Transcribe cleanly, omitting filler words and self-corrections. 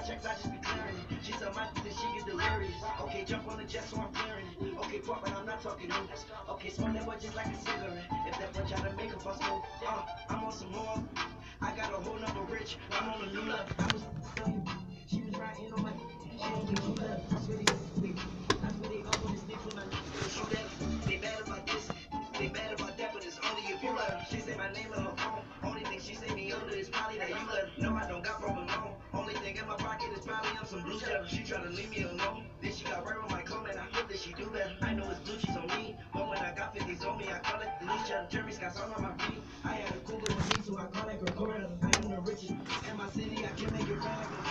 checks, I just be clearing it. She tell my that she get delirious. Okay, jump on the jet, so I'm clearing it. Okay, pop, but I'm not talking news. Okay, smoke that boy just like a cigarette. If that boy try to make a fuss move, I'm on some more. I got a whole number rich. I'm on a new level. She was riding on my. She don't get too left. That's where they up on the sticks when I shoot that. They mad about this. They mad about that, but it's only if you let her. She say my name on her phone. Only thing she say me under is probably that you let her. No, I don't got problem on. Only thing in my pocket is probably I'm some blue cheddar. She tryna leave me alone. Then she got right on my comb and I hope that she do better. I know it's blue cheese on me, but when I got 50s on me, I call it the loose cheddar. Jeremy's got some on my feet. I had a cougar with me, so I call it Gregora. I am the richest. In my city, I can make it rap.